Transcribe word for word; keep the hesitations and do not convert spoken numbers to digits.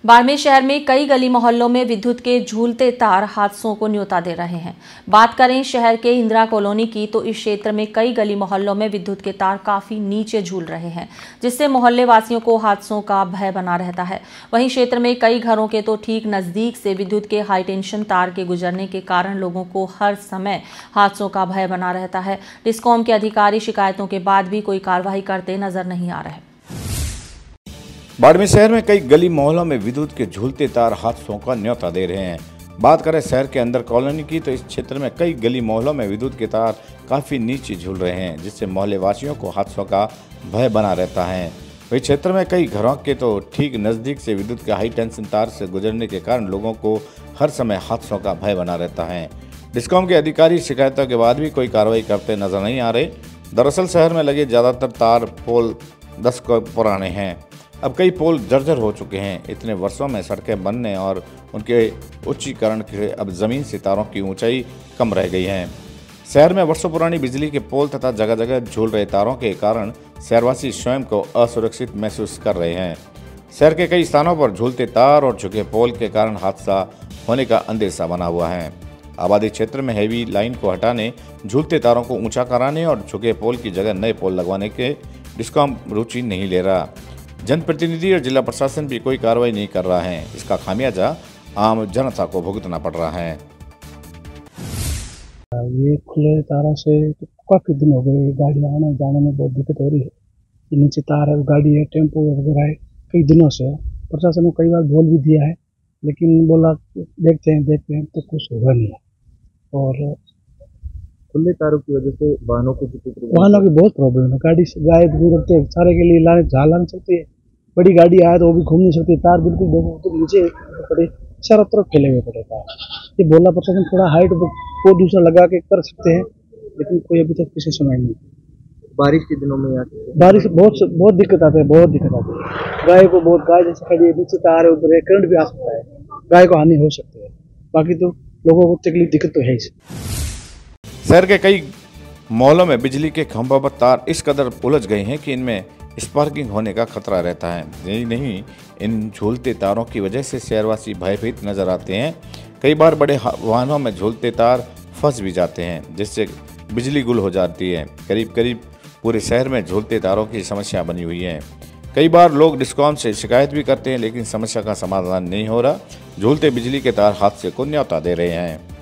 बाड़मेर शहर में कई गली मोहल्लों में विद्युत के झूलते तार हादसों को न्योता दे रहे हैं। बात करें शहर के इंदिरा कॉलोनी की तो इस क्षेत्र में कई गली मोहल्लों में विद्युत के तार काफी नीचे झूल रहे हैं, जिससे मोहल्ले वासियों को हादसों का भय बना रहता है। वहीं क्षेत्र में कई घरों के तो ठीक नजदीक से विद्युत के हाई टेंशन तार के गुजरने के कारण लोगों को हर समय हादसों का भय बना रहता है। डिस्कॉम के अधिकारी शिकायतों के बाद भी कोई कार्रवाई करते नजर नहीं आ रहे। बाड़मेर शहर में कई गली मोहल्लों में विद्युत के झूलते तार हादसों का न्योता दे रहे हैं। बात करें शहर के अंदर कॉलोनी की तो इस क्षेत्र में कई गली मोहल्लों में विद्युत के तार काफी नीचे झूल रहे हैं, जिससे मोहल्ले वासियों को हादसों का भय बना रहता है। वही क्षेत्र में कई घरों के तो ठीक नजदीक से विद्युत के हाई टेंशन तार से गुजरने के कारण लोगों को हर समय हादसों का भय बना रहता है। डिस्कॉम के अधिकारी शिकायतों के बाद भी कोई कार्रवाई करते नजर नहीं आ रहे। दरअसल शहर में लगे ज्यादातर तार पोल दस को पुराने हैं। अब कई पोल जर्जर हो चुके हैं। इतने वर्षों में सड़कें बनने और उनके उच्चीकरण के अब जमीन से तारों की ऊंचाई कम रह गई है। शहर में वर्षों पुरानी बिजली के पोल तथा जगह जगह झूल रहे तारों के कारण शहरवासी स्वयं को असुरक्षित महसूस कर रहे हैं। शहर के कई स्थानों पर झूलते तार और झुके पोल के कारण हादसा होने का अंदेशा बना हुआ है। आबादी क्षेत्र में हैवी लाइन को हटाने, झूलते तारों को ऊंचा कराने और झुके पोल की जगह नए पोल लगवाने के डिस्कॉम रुचि नहीं ले रहा। जनप्रतिनिधि और जिला प्रशासन भी कोई कार्रवाई नहीं कर रहा है। इसका खामियाजा आम जनता को भुगतना पड़ रहा है। ये खुले तारों से तो काफी दिन हो गए, गाड़ियाँ आने जाने में बहुत दिक्कत हो रही है। ये नीचे तार है, गाड़ी है, टेम्पो वगैरह है, कई दिनों से प्रशासन ने कई बार बोल भी दिया है, लेकिन बोला देखते हैं देखते हैं तो कुछ होगा नहीं है। और खुले तारों की वजह से वाहनों को वाहनों की बहुत प्रॉब्लम है। गाड़ी से गाय गुजरते हैं, सारे के लिए लाने झालान चलती है। बड़ी गाड़ी आए तो वो भी घूम नहीं सकती। तार बिल्कुल देखो तो नीचे पड़े, चारों तरफ फैले हुए पड़े तार। ये बोला प्रशासन थोड़ा हाइट को दूसरा लगा के कर सकते हैं, लेकिन कोई अभी तक किसी सुनाई नहीं। बारिश के दिनों में बारिश बहुत बहुत दिक्कत आती है, बहुत दिक्कत आती है। गाय को बहुत गाय जैसे खड़ी है, नीचे तार है, ऊपर करंट भी आ सकता है, गाय को हानि हो सकती है। बाकी तो लोगों को तकलीफ दिक्कत तो है ही। शहर के कई मोहल्लों में बिजली के खंभों पर तार इस कदर उलझ गए हैं कि इनमें स्पार्किंग होने का खतरा रहता है। यही नहीं, इन झूलते तारों की वजह से शहरवासी भयभीत नजर आते हैं। कई बार बड़े वाहनों में झूलते तार फंस भी जाते हैं, जिससे बिजली गुल हो जाती है। करीब करीब पूरे शहर में झूलते तारों की समस्या बनी हुई है। कई बार लोग डिस्कॉम से शिकायत भी करते हैं, लेकिन समस्या का समाधान नहीं हो रहा। झूलते बिजली के तार हादसे को न्योता दे रहे हैं।